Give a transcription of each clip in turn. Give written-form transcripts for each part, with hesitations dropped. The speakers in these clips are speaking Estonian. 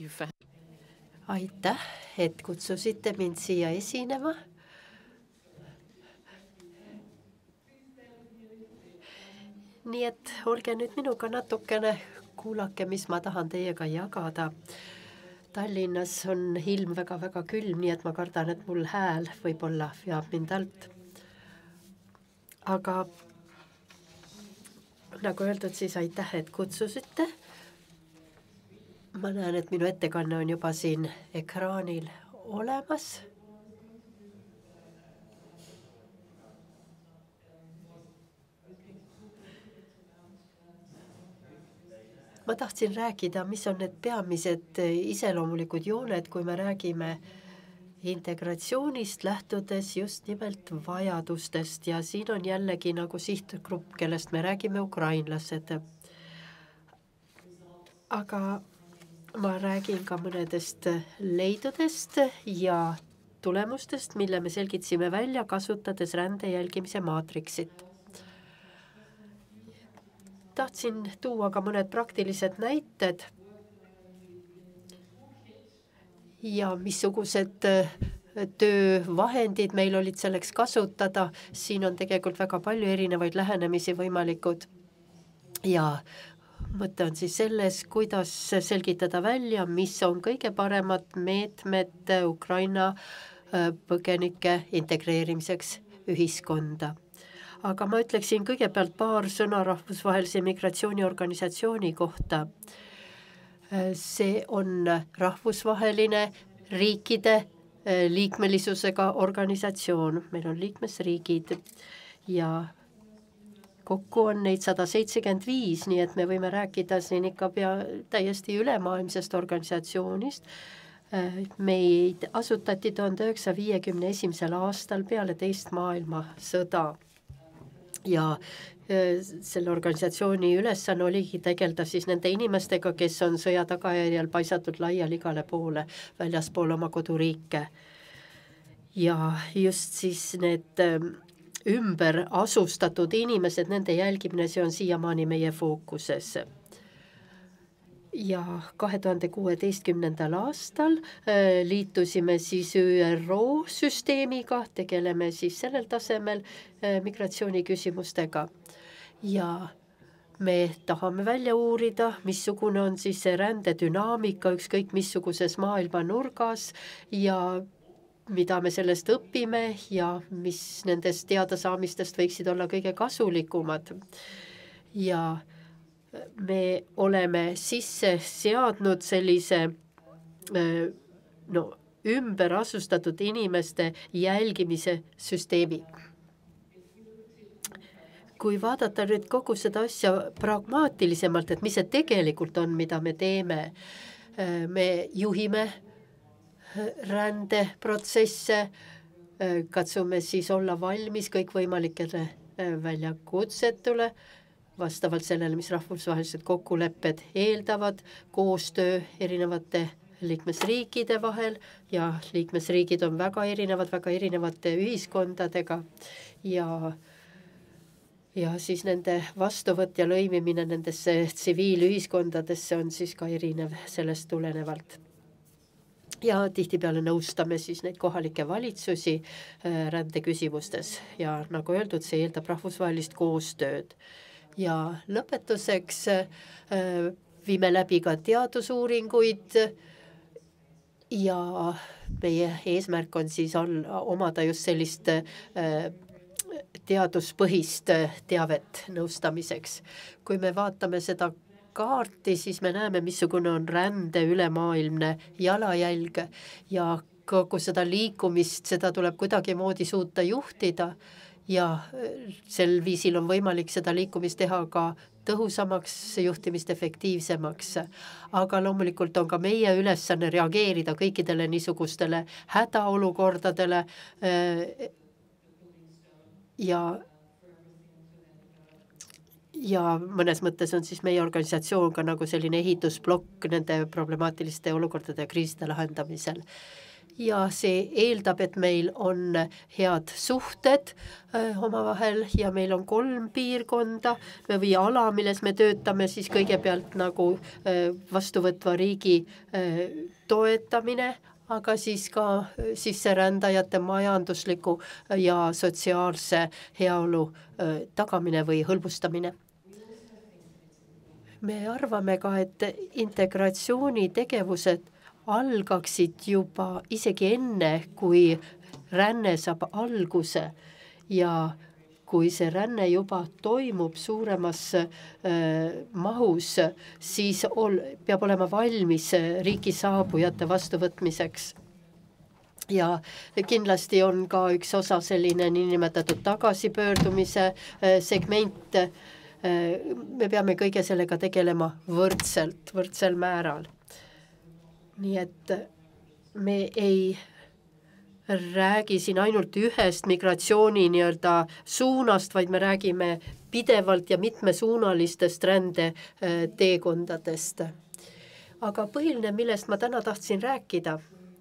Aitäh, et kutsusite mind siia esinema. Nii et olge nüüd minuga natukene, kuulake, mis ma tahan teiega jagada. Tallinnas on ilm väga-väga külm, nii et ma kardan, et mul hääl võib-olla veab mind alt. Aga nagu öeldud, siis aitäh, et kutsusite. Ma näen, et minu ettekanne on juba siin ekraanil olemas. Ma tahtsin rääkida, mis on need peamised iseloomulikud jooned, kui me räägime integratsioonist, lähtudes just nimelt vajadustest. Ja siin on jällegi nagu sihtgrupp, kellest me räägime, ukrainlased. Aga ma räägin ka mõnedest leidudest ja tulemustest, mille me selgitsime välja, kasutades rände jälgimise maatriksit. Tahtsin tuua ka mõned praktilised näited ja missugused töövahendid meil olid selleks kasutada. Siin on tegelikult väga palju erinevaid lähenemisi võimalikud ja mõte on siis selles, kuidas selgitada välja, mis on kõige paremad meetmed Ukraina põgenike integreerimiseks ühiskonda. Aga ma ütleksin kõigepealt paar sõna rahvusvahelise migratsiooniorganisatsiooni kohta. See on rahvusvaheline riikide liikmelisusega organisatsioon. Meil on liikmesriigid ja kokku on neid 175, nii et me võime rääkida siin ikka täiesti ülemaailmsest organisatsioonist. Meid asutati 1951. aastal peale teist maailmasõda. Ja selle organisatsiooni ülesanne oligi tegeleda siis nende inimestega, kes on sõja tagajärjel paisatud laiali igale poole väljaspool oma koduriike. Ja just siis need ümber asustatud inimesed, nende jälgimine, see on siiamaani meie fookuses. Ja 2016. aastal liitusime siis ÜRO süsteemiga, tegeleme siis sellel tasemel migratsiooniküsimustega. Ja me tahame välja uurida, missugune on siis see rändedünaamika ükskõik missuguses maailma nurgas ja mida me sellest õpime ja mis nendest teadasaamistest võiksid olla kõige kasulikumad. Ja me oleme sisse seadnud sellise ümber asustatud inimeste jälgimise süsteemi. Kui vaadata nüüd kogu seda asja pragmaatilisemalt, et mis see tegelikult on, mida me teeme, me juhime rändeprotsesse, katsume siis olla valmis kõikvõimalikele väljakutsetele, vastavalt sellele, mis rahvusvahelised kokkulepped eeldavad, koostöö erinevate liikmesriikide vahel ja liikmesriigid on väga erinevate ühiskondadega ja siis nende vastuvõtt ja lõimimine nendesse tsiviilühiskondadesse on siis ka erinev sellest tulenevalt. Ja tihtipeale nõustame siis neid kohalikke valitsusi rändeküsimustes ja nagu öeldud, see eeldab rahvusvahelist koostööd. Ja lõpetuseks viime läbi ka teadusuuringuid ja meie eesmärk on siis omada just sellist teaduspõhist teavet nõustamiseks. Kui me vaatame seda kaarti, siis me näeme, missugune on rände ülemaailmne jalajälg ja kogu seda liikumist, seda tuleb kuidagimoodi suuta juhtida. Ja sel viisil on võimalik seda liikumist teha ka tõhusamaks, juhtimist efektiivsemaks. Aga loomulikult on ka meie ülesanne reageerida kõikidele niisugustele hädaolukordadele ja mõnes mõttes on siis meie organisatsioon ka nagu selline ehitusblokk nende problemaatiliste olukordade ja kriiside lahendamisel. ja see eeldab, et meil on head suhted omavahel ja meil on 3 piirkonda või ala, milles me töötame, siis kõigepealt nagu vastuvõtva riigi toetamine, aga siis ka sisserändajate majandusliku ja sotsiaalse heaolu tagamine või hõlbustamine. Me arvame ka, et integratsioonitegevused algaksid juba isegi enne, kui ränne saab alguse ja kui see ränne juba toimub suuremas mahus, siis peab olema valmis riigi saabujate vastuvõtmiseks. Ja kindlasti on ka üks osa selline niinimetatud tagasipöördumise segment. Me peame kõige sellega tegelema võrdsel määral. Nii et me ei räägi siin ainult ühest migratsiooni nii-öelda suunast, vaid me räägime pidevalt ja mitmesuunalistest rändeteekondadest. Aga põhiline, millest ma täna tahtsin rääkida,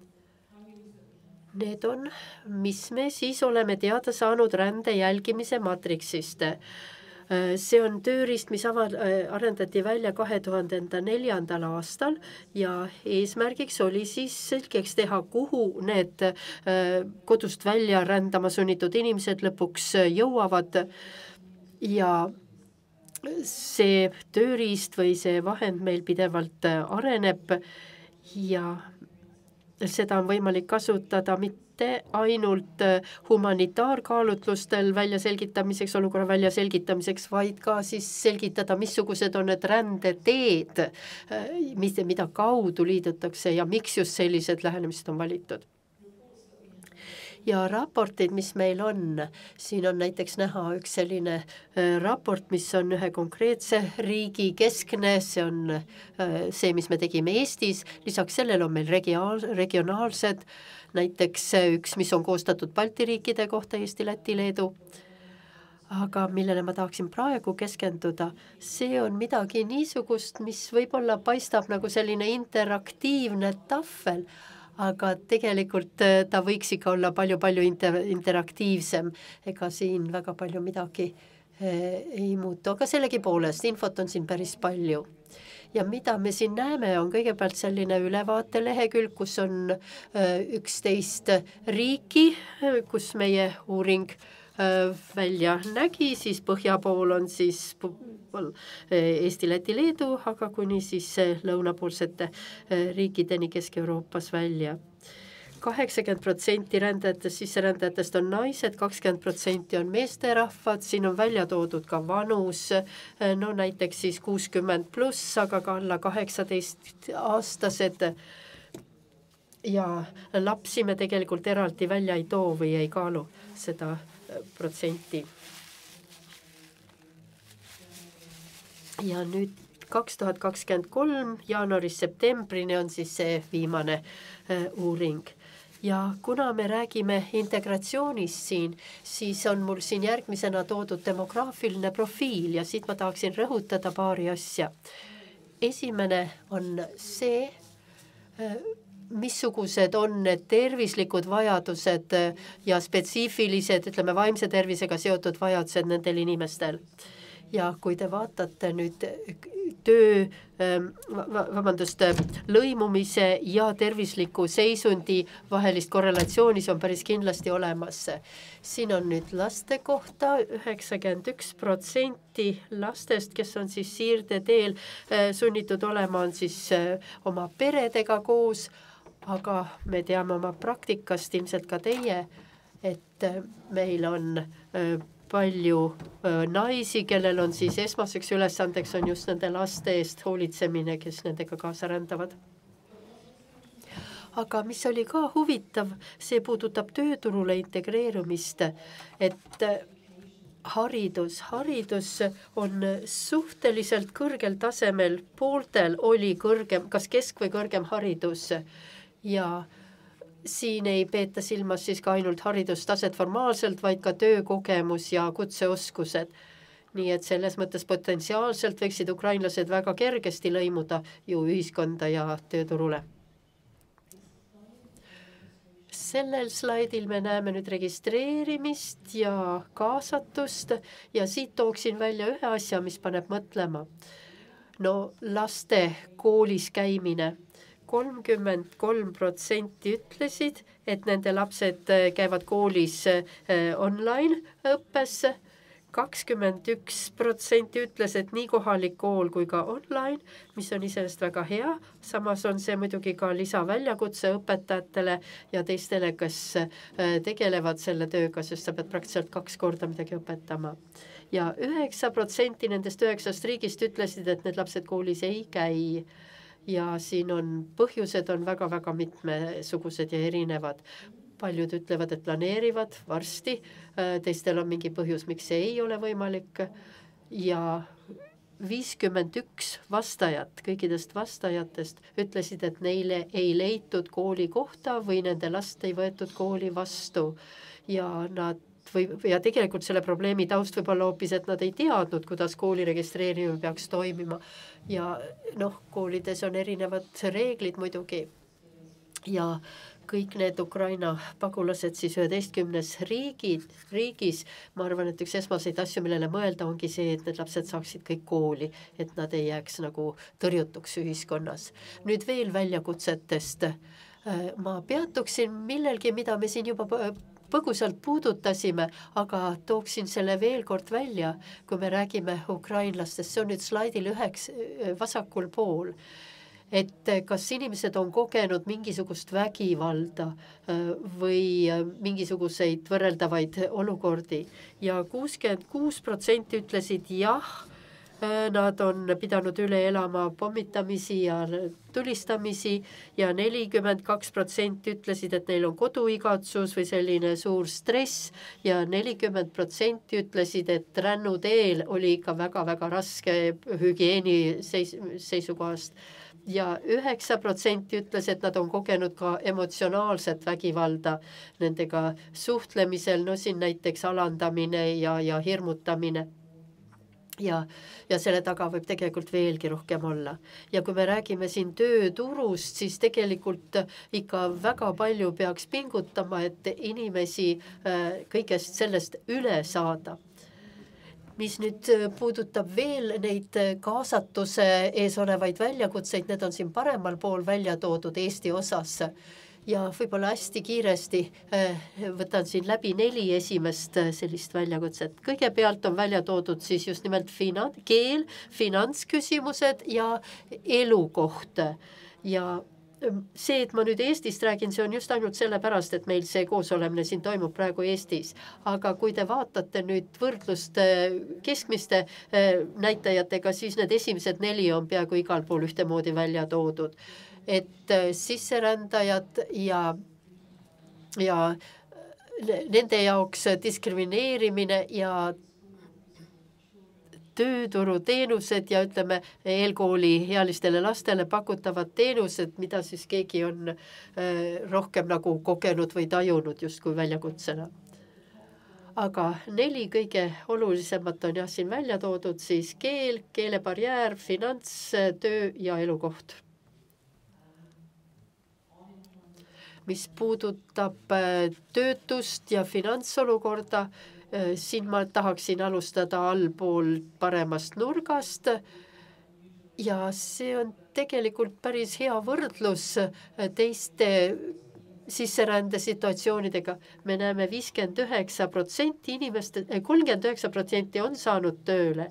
need on, mis me siis oleme teada saanud rände jälgimise matriksist. See on tööriist, mis arendati välja 2004. aastal ja eesmärgiks oli siis selgeks teha, kuhu need kodust välja rändama sunnitud inimesed lõpuks jõuavad. Ja see tööriist või see vahend meil pidevalt areneb ja seda on võimalik kasutada mitte ainult humanitaarkaalutlustel väljaselgitamiseks, olukorra väljaselgitamiseks, vaid ka siis selgitada, missugused on need rändeteed, mida kaudu liidutakse ja miks just sellised lähenemised on valitud. Ja raportid, mis meil on, siin on näiteks näha üks selline raport, mis on ühe konkreetse riigi keskne, see on see, mis me tegime Eestis, lisaks sellele on meil regionaalsed, näiteks üks, mis on koostatud Balti riikide kohta, Eesti, Läti, Leedu, aga millele ma tahaksin praegu keskenduda, see on midagi niisugust, mis võib-olla paistab nagu selline interaktiivne tahvel, aga tegelikult ta võiks ikka olla palju interaktiivsem, ega siin väga palju midagi ei muutu, aga sellegipoolest infot on siin päris palju. Ja mida me siin näeme, on kõigepealt selline ülevaatelehekülg, kus on 11 riiki, kus meie uuring välja nägi, siis põhja pool on siis Eesti, Läti, Leedu, aga kuni siis lõunapoolsete riikideni Kesk-Euroopas välja. 80% rändajatest, sisserändajatest on naised, 20% on meesterahvad, siin on välja toodud ka vanus, no näiteks siis 60+, aga ka alla 18-aastased ja lapsi me tegelikult eraldi välja ei too või ei kaalu seda protsenti. Ja nüüd 2023 jaanuarist-septembrini on siis see viimane uuring. Ja kuna me räägime integratsioonist siin, siis on mul siin järgmisena toodud demograafiline profiil ja siit ma tahaksin rõhutada paari asja. Esimene on see, missugused on need tervislikud vajadused ja spetsiifilised, ütleme, vaimse tervisega seotud vajadused nendel inimestel. Ja kui te vaatate nüüd lõimumise ja tervisliku seisundi vahelist korrelatsiooni, see on päris kindlasti olemas. Siin on nüüd laste kohta 91% lastest, kes on siis siirdeteel sunnitud olema, on siis oma peredega koos, aga me teame oma praktikast, ilmselt ka teie, et meil on palju naisi, kellel on siis esmaseks ülesandeks on just nende laste eest hoolitsemine, kes nendega kaasa rändavad. Aga mis oli ka huvitav, see puudutab tööturule integreerumist, et haridus on suhteliselt kõrgel tasemel, pooltel oli kõrgem, kas kesk- või kõrgem haridus ja siin ei peeta silmas siis ka ainult haridustaset formaalselt, vaid ka töökogemus ja kutseoskused. Nii et selles mõttes potentsiaalselt võiksid ukrainlased väga kergesti lõimuda ju ühiskonda ja tööturule. Sellel slaidil me näeme nüüd registreerimist ja kaasatust ja siit tooksin välja ühe asja, mis paneb mõtlema. No laste koolis käimine. 33% ütlesid, et nende lapsed käivad koolis online õppes. 21% ütles, et nii kohalik kool kui ka online, mis on iseenesest väga hea. Samas on see muidugi ka lisaväljakutse õpetajatele ja teistele, kes tegelevad selle tööga, sest sa pead praktiliselt 2 korda midagi õpetama. Ja 9% nendest 9 riigist ütlesid, et need lapsed koolis ei käi. Ja siin on põhjused on väga-väga mitmesugused ja erinevad. Paljud ütlevad, et planeerivad varsti, teistel on mingi põhjus, miks see ei ole võimalik ja 51 vastajat, kõikidest vastajatest ütlesid, et neile ei leitud kooli kohta või nende last ei võetud kooli vastu ja tegelikult selle probleemi taust võib olla hoopis, et nad ei teadnud, kuidas kooli registreerimine peaks toimima ja koolides on erinevad reeglid muidugi ja kõik need Ukraina pagulased siis 11 riigis, ma arvan, et üks esmaseid asju, millele mõelda ongi see, et need lapsed saaksid kõik kooli, et nad ei jääks nagu tõrjutuks ühiskonnas. Nüüd veel väljakutsetest. Ma peatuksin millelgi, mida me siin juba põgusalt puudutasime, aga tooksin selle veel kord välja, kui me räägime ukrainlastest. See on nüüd slaidil vasakul pool. Et kas inimesed on kogenud mingisugust vägivalda või mingisuguseid võrreldavaid olukordi ja 66% ütlesid jah, nad on pidanud üle elama pommitamisi ja tulistamisi ja 42% ütlesid, et neil on koduigatsus või selline suur stress ja 40% ütlesid, et rännuteel oli ikka väga-väga raske hügieeni seisukohast. Ja 9% ütles, et nad on kogenud ka emotsionaalset vägivalda nendega suhtlemisel, siin näiteks alandamine ja hirmutamine. Ja selle taga võib tegelikult veelgi rohkem olla. Ja kui me räägime siin tööturust, siis tegelikult ikka väga palju peaks pingutama, et inimesi kõigest sellest üle saada. Mis nüüd puudutab veel neid kaasatuse ees olevaid väljakutseid, need on siin paremal pool välja toodud Eesti osas. Ja võib-olla hästi kiiresti võtan siin läbi 4 esimest sellist väljakutset. Kõigepealt on välja toodud siis just nimelt keel, finantsküsimused ja elukoht. Ja see, et ma nüüd Eestist räägin, see on just ainult sellepärast, et meil see koosolemine siin toimub praegu Eestis. Aga kui te vaatate nüüd võrdlust keskmiste näitajatega, siis need esimesed 4 on peaaegu igal pool ühtemoodi välja toodud. Et sisserändajad ja nende jaoks diskrimineerimine ja tööturuteenused ja ütleme eelkooli ealistele lastele pakutavad teenused, mida siis keegi on rohkem nagu kogenud või tajunud justkui väljakutsena. Aga 4 kõige olulisemat on siin välja toodud, siis keel, keelebarjäär, finants, töö ja elukoht. Mis puudutab töötust ja finantsolukorda, siin ma tahaksin alustada allpool paremast nurgast ja see on tegelikult päris hea võrdlus teiste sisserände situatsioonidega. Me näeme 59% inimeste, 39% on saanud tööle,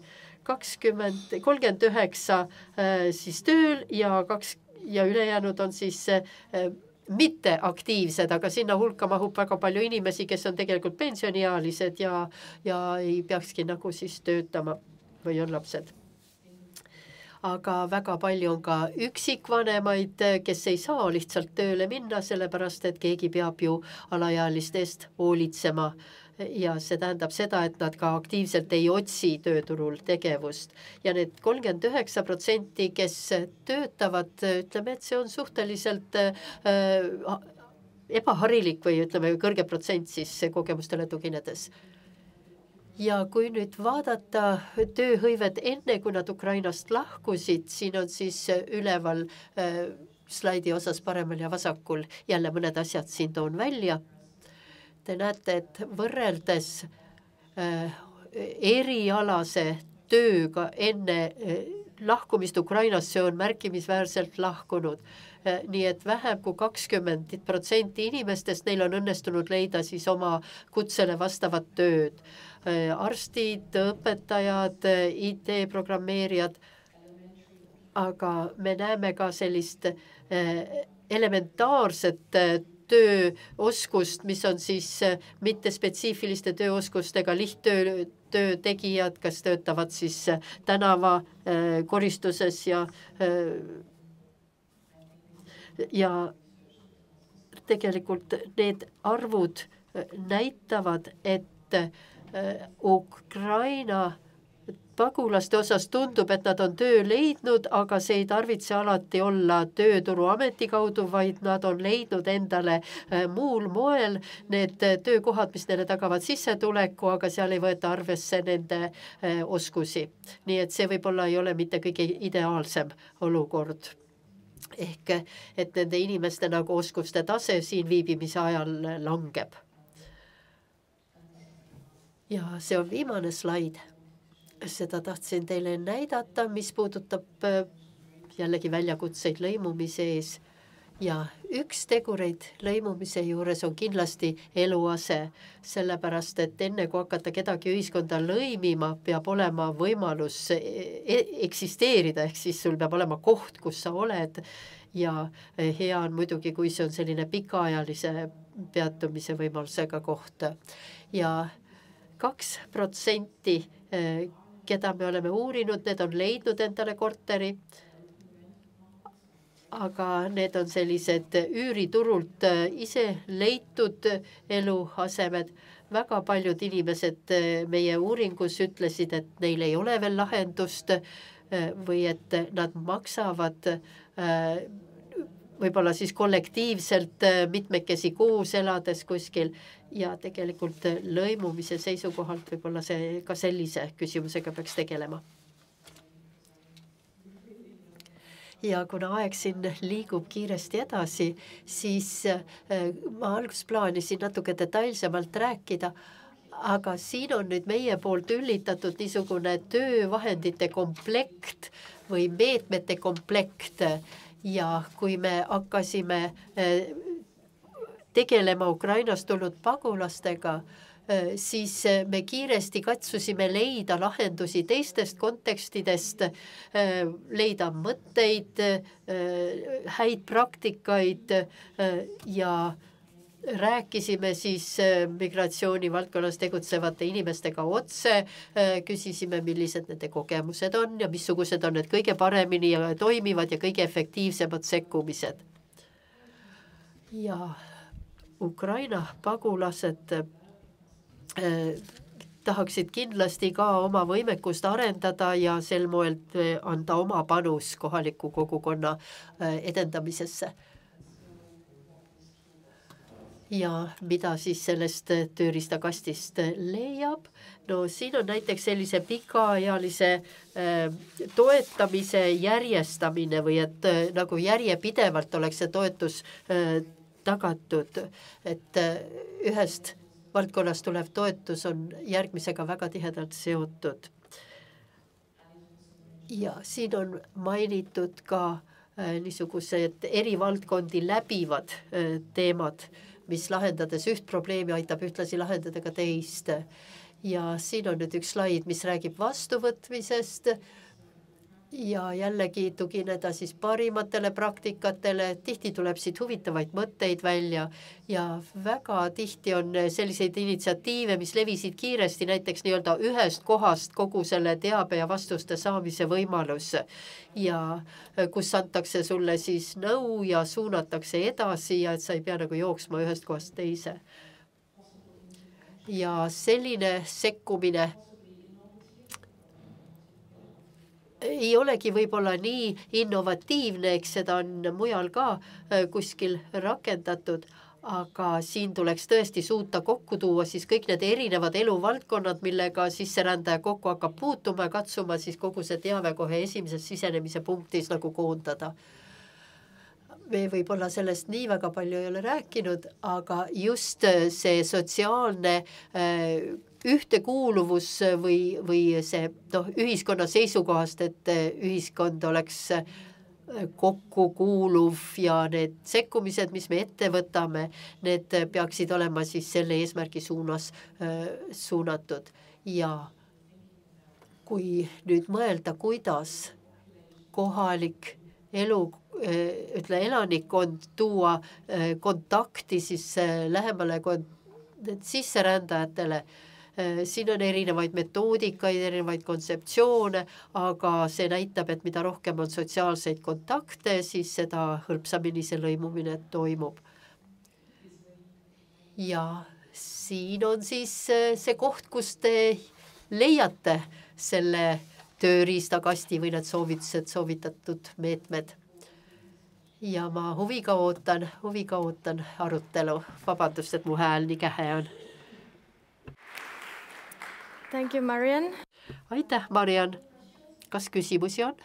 39 siis tööl ja ülejäänud on siis mitte aktiivsed, aga sinna hulka mahub väga palju inimesi, kes on tegelikult pensioniealised ja ei peakski nagu siis töötama või on lapsed. Aga väga palju on ka üksikvanemaid, kes ei saa lihtsalt tööle minna, sellepärast et keegi peab ju alaealiste eest hoolitsema. Ja see tähendab seda, et nad ka aktiivselt ei otsi tööturul tegevust. Ja need 39%, kes töötavad, ütleme, et see on suhteliselt ebaharilik või ütleme kõrge protsent siis kogemustele tuginedes. Ja kui nüüd vaadata tööhõivet enne, kui nad Ukrainast lahkusid, siin on siis üleval slaidi osas paremal ja vasakul. Jälle mõned asjad siin toon välja. Te näete, et võrreldes erialase tööga enne lahkumist Ukrainasse on märkimisväärselt lahkunud. Nii et vähem kui 20% inimestest neil on õnnestunud leida siis oma kutsele vastavat tööd. Arstid, õpetajad, IT-programmeerijad, aga me näeme ka sellist elementaarset tööoskust, mis on siis mittespetsiifiliste tööoskustega lihttöö tegijad, kes töötavad siis tänava koristuses ja tegelikult need arvud näitavad, et Ukraina pagulaste osas tundub, et nad on töö leidnud, aga see ei tarvitse alati olla tööturuameti kaudu, vaid nad on leidnud endale muul moel need töökohad, mis neile tagavad sissetuleku, aga seal ei võeta arvesse nende oskusi. Nii et see võib-olla ei ole mitte kõige ideaalsem olukord. Ehk et nende inimeste nagu oskuste tase siin viibimise ajal langeb. Ja see on viimane slaid. Seda tahtsin teile näidata, mis puudutab jällegi väljakutseid lõimumise ees. Ja üks tegureid lõimumise juures on kindlasti eluase, sellepärast et enne kui hakata kedagi ühiskonda lõimima, peab olema võimalus eksisteerida, ehk siis sul peab olema koht, kus sa oled. Ja hea on muidugi, kui see on selline pikaajalise peatumise võimalusega koht. Ja 2%, keda me oleme uurinud, need on leidnud endale korteri, aga need on sellised üüriturult ise leitud eluasemed. Väga paljud inimesed meie uuringus ütlesid, et neil ei ole veel lahendust või et nad maksavad võib-olla siis kollektiivselt mitmekesi kuus elades kuskil ja tegelikult lõimumise seisukohalt võib-olla see ka sellise küsimusega peaks tegelema. Ja kuna aeg siin liigub kiiresti edasi, siis ma alguses plaanisin natuke detailsemalt rääkida, aga siin on nüüd meie poolt üllitatud niisugune töövahendite komplekt või meetmete komplekt. Ja kui me hakkasime tegelema Ukrainast tulnud pagulastega, siis me kiiresti katsusime leida lahendusi teistest kontekstidest, leida mõtteid, häid praktikaid ja rääkisime siis migratsiooni valdkonnas tegutsevate inimestega otse, küsisime, millised nende kogemused on ja missugused on need kõige paremini toimivad ja kõige efektiivsemad sekkumised. Ja Ukraina pagulased tahaksid kindlasti ka oma võimekust arendada ja sel moel anda oma panus kohaliku kogukonna edendamisesse. Ja mida siis sellest tööriistakastist leiab? No siin on näiteks sellise pikaajalise toetamise järjestamine või et nagu järjepidevalt oleks see toetus tagatud, et ühest valdkonnast tulev toetus on järgmisega väga tihedalt seotud. Ja siin on mainitud ka niisugused eri valdkondi läbivad teemad, mis lahendades üht probleemi aitab ühtlasi lahendada ka teist. Ja siin on nüüd üks slaid, mis räägib vastuvõtmisest ja jällegi tugineda siis parimatele praktikatele. Tihti tuleb siit huvitavaid mõtteid välja ja väga tihti on selliseid initsiatiive, mis levisid kiiresti, näiteks nii-öelda ühest kohast kogu selle teabe ja vastuste saamise võimalus ja kus antakse sulle siis nõu ja suunatakse edasi ja et sa ei pea nagu jooksma ühest kohast teise. Ja selline sekkumine ei olegi võib-olla nii innovatiivne, eks seda on mujal ka kuskil rakendatud, aga siin tuleks tõesti suuta kokku tuua siis kõik need erinevad eluvaldkonnad, millega sisserändaja kokku hakkab puutuma ja katsuma siis kogu see teave kohe esimeses sisenemise punktis nagu koondada. me võib-olla sellest nii väga palju ei ole rääkinud, aga just see sotsiaalne ühtekuuluvus või see ühiskonna seisukohast, et ühiskond oleks kokkukuuluv ja need sekkumised, mis me ette võtame, need peaksid olema siis selle eesmärgi suunas suunatud. Ja kui nüüd mõelda, kuidas kohalik elanikkond tuua kontakti siis lähemale sisserändajatele, siin on erinevaid metoodikaid, erinevaid kontseptsioone, aga see näitab, et mida rohkem on sotsiaalseid kontakte, siis seda hõlpsamini see lõimumine toimub. Ja siin on siis see koht, kus te leiate selle tööriistakasti või need soovitatud meetmed. Ja ma huviga ootan arutelu. Vabandust, et mu hääl nii kähe on. Thank you, Marian. Aitäh, Marian. Kas küsimusi on?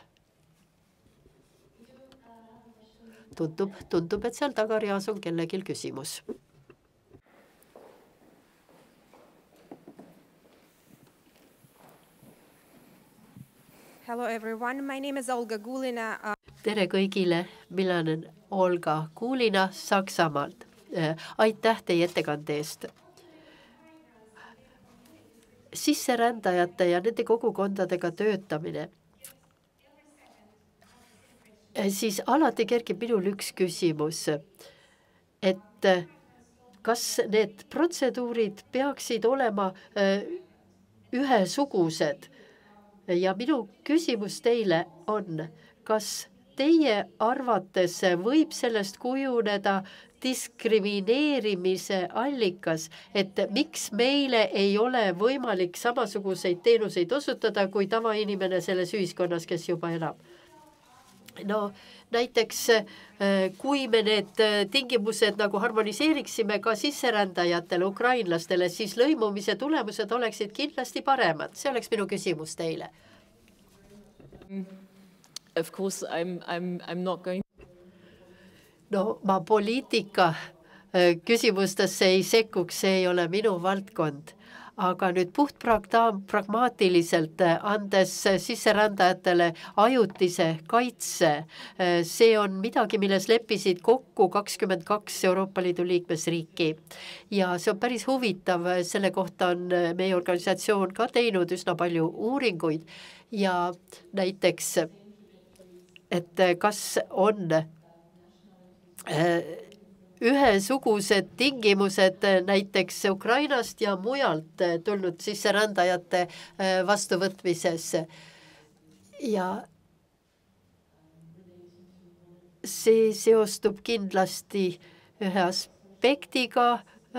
Tundub, et seal tagareas on kellegil küsimus. Hello everyone, my name is Olga Gulina. Tere kõigile, mina olen Olga Gulina Saksamaalt. Aitäh teie ettekande eest. Sisserändajate ja nende kogukondadega töötamine. Siis alati kerkib minul üks küsimus, et kas need protseduurid peaksid olema ühesugused? Ja minu küsimus teile on, kas teie arvates võib sellest kujuneda diskrimineerimise allikas, et miks meile ei ole võimalik samasuguseid teenuseid osutada kui tavainimene selles ühiskonnas, kes juba elab? No näiteks, kui me need tingimused nagu harmoniseeriksime ka sisserändajatele, ukrainlastele, siis lõimumise tulemused oleksid kindlasti paremad. See oleks minu küsimus teile. Of course, I'm not going. No, ma poliitika küsimustesse ei sekkuks, see ei ole minu valdkond. Aga nüüd puht pragmaatiliselt andes sisserändajatele ajutise kaitse, see on midagi, milles leppisid kokku 22 Euroopa Liidu liikmesriiki. Ja see on päris huvitav, selle kohta on meie organisatsioon ka teinud üsna palju uuringuid ja näiteks, et kas on ühesugused tingimused näiteks Ukrainast ja mujalt tulnud sisserändajate vastuvõtmises. Ja see seostub kindlasti ühe aspektiga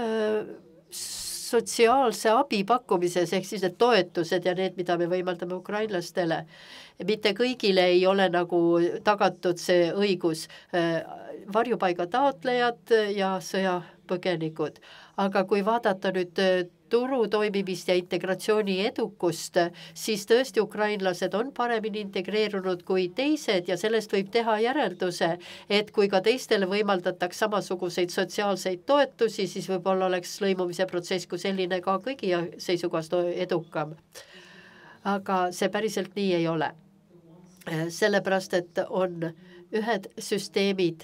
sotsiaalse abi pakkumises, ehk siis need toetused ja need, mida me võimaldame ukrainlastele. Mitte kõigile ei ole nagu tagatud see õigus, varjupaiga taotlejad ja sõjapõgenikud. Aga kui vaadata nüüd turu toimimist ja integratsiooni edukust, siis tõesti ukrainlased on paremini integreerunud kui teised ja sellest võib teha järelduse, et kui ka teistele võimaldataks samasuguseid sotsiaalseid toetusi, siis võib-olla oleks lõimumise protsess kui selline ka kõigi seisukohast edukam. Aga see päriselt nii ei ole. Sellepärast, et on ühed süsteemid,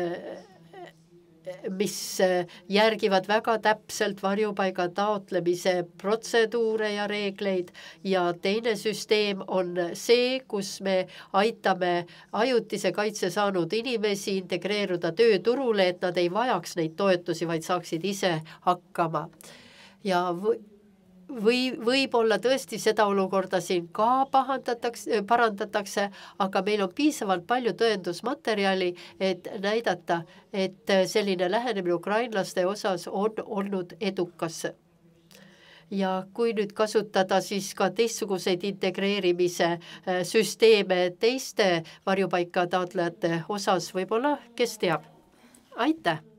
mis järgivad väga täpselt varjupaiga taotlemise protseduure ja reegleid ja teine süsteem on see, kus me aitame ajutise kaitse saanud inimesi integreeruda tööturule, et nad ei vajaks neid toetusi, vaid saaksid ise hakkama. Ja võib-olla tõesti seda olukorda siin ka parandatakse, aga meil on piisavalt palju tõendusmaterjali, et näidata, et selline lähenemine ukrainlaste osas on olnud edukas. Ja kui nüüd kasutada siis ka teistsuguseid integreerimise süsteeme teiste varjupaika taotlejate osas, võib-olla, kes teab. Aitäh!